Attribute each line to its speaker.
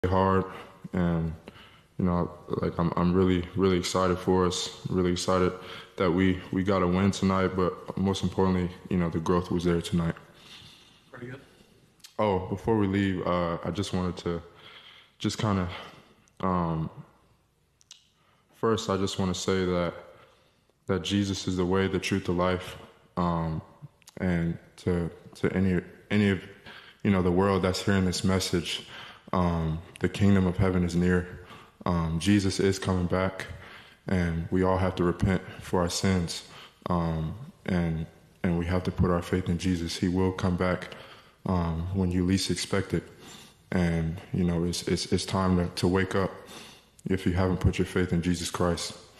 Speaker 1: hard, and like I'm really excited for us. Really excited that we got a win tonight, but most importantly, the growth was there tonight.
Speaker 2: Pretty good.
Speaker 1: Oh, before we leave, I just wanted to just kind of first I just want to say that Jesus is the way, the truth, the life, and to any of the world that's hearing this message, the kingdom of heaven is near. Jesus is coming back, and we all have to repent for our sins, and we have to put our faith in Jesus. He will come back when you least expect it, and it's time to wake up if you haven't put your faith in Jesus Christ.